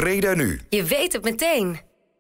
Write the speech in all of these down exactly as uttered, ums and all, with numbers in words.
Breda Nu. Je weet het meteen.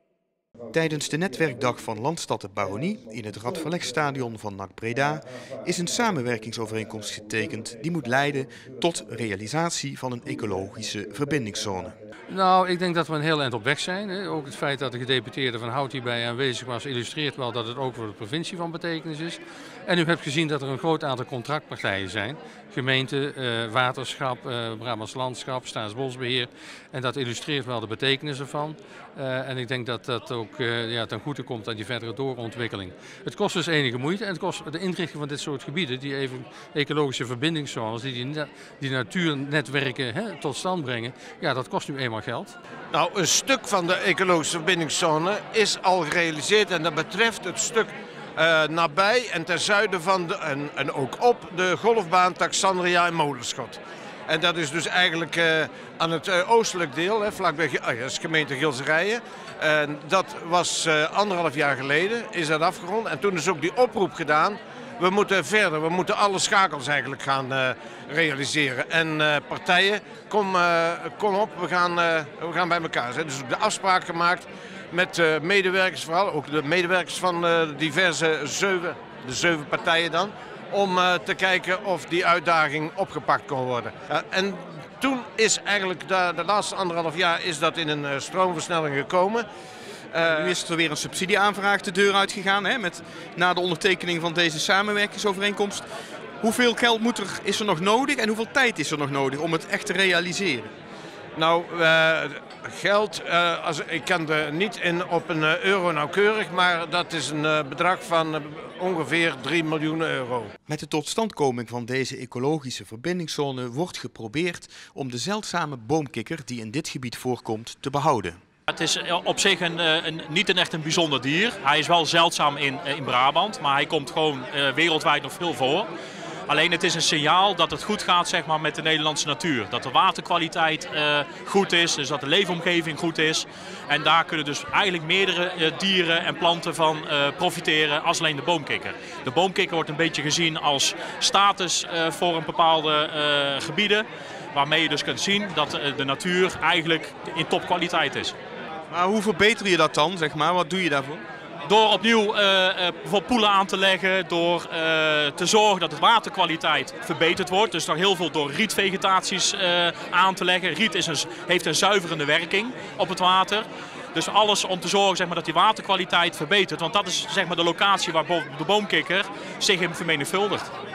Tijdens de netwerkdag van Landstad de Baronie in het Radverlegstadion van N A C Breda is een samenwerkingsovereenkomst getekend die moet leiden tot realisatie van een ecologische verbindingszone. Nou, ik denk dat we een heel eind op weg zijn. Ook het feit dat de gedeputeerde van Hout hierbij aanwezig was, illustreert wel dat het ook voor de provincie van betekenis is. En u hebt gezien dat er een groot aantal contractpartijen zijn. Gemeente, eh, waterschap, eh, Brabants Landschap, Staatsbosbeheer. En dat illustreert wel de betekenis ervan. Uh, en ik denk dat dat ook uh, ja, ten goede komt aan die verdere doorontwikkeling. Het kost dus enige moeite en het kost de inrichting van dit soort gebieden, die even ecologische verbindingszones, die die, die natuurnetwerken hè, tot stand brengen, ja, dat kost nu eenmaal geld. Nou, een stuk van de ecologische verbindingszone is al gerealiseerd en dat betreft het stuk uh, nabij en ten zuiden van de, en, en ook op de golfbaan Taxandria en Molenschot. En dat is dus eigenlijk uh, aan het uh, oostelijk deel, hè, vlakbij oh ja, dat is gemeente Gilserijen. En dat was uh, anderhalf jaar geleden, is dat afgerond. En toen is ook die oproep gedaan. We moeten verder, we moeten alle schakels eigenlijk gaan uh, realiseren. En uh, partijen, kom, uh, kom op, we gaan, uh, we gaan bij elkaar zijn. Dus ook de afspraak gemaakt met uh, medewerkers, vooral ook de medewerkers van uh, de diverse zeven, de zeven partijen dan. Om uh, te kijken of die uitdaging opgepakt kon worden. Uh, en toen is eigenlijk de, de laatste anderhalf jaar is dat in een uh, stroomversnelling gekomen. Uh, nu is er weer een subsidieaanvraag de deur uitgegaan, hè, met, na de ondertekening van deze samenwerkingsovereenkomst. Hoeveel geld moet er, is er nog nodig en hoeveel tijd is er nog nodig om het echt te realiseren? Nou, uh, geld, uh, als, ik kan er niet in op een uh, euro nauwkeurig, maar dat is een uh, bedrag van uh, ongeveer drie miljoen euro. Met de totstandkoming van deze ecologische verbindingszone wordt geprobeerd om de zeldzame boomkikker die in dit gebied voorkomt te behouden. Het is op zich een, een, niet een echt een bijzonder dier. Hij is wel zeldzaam in, in Brabant, maar hij komt gewoon uh, wereldwijd nog veel voor. Alleen het is een signaal dat het goed gaat zeg maar, met de Nederlandse natuur. Dat de waterkwaliteit uh, goed is, dus dat de leefomgeving goed is. En daar kunnen dus eigenlijk meerdere uh, dieren en planten van uh, profiteren als alleen de boomkikker. De boomkikker wordt een beetje gezien als status uh, voor een bepaalde uh, gebieden. Waarmee je dus kunt zien dat uh, de natuur eigenlijk in topkwaliteit is. Maar hoe verbeter je dat dan, zeg maar? Wat doe je daarvoor? Door opnieuw uh, uh, bijvoorbeeld poelen aan te leggen, door uh, te zorgen dat de waterkwaliteit verbeterd wordt. Dus nog heel veel door rietvegetaties uh, aan te leggen. Riet is een, heeft een zuiverende werking op het water. Dus alles om te zorgen zeg maar, dat die waterkwaliteit verbetert. Want dat is zeg maar, de locatie waar de boomkikker zich in vermenigvuldigt.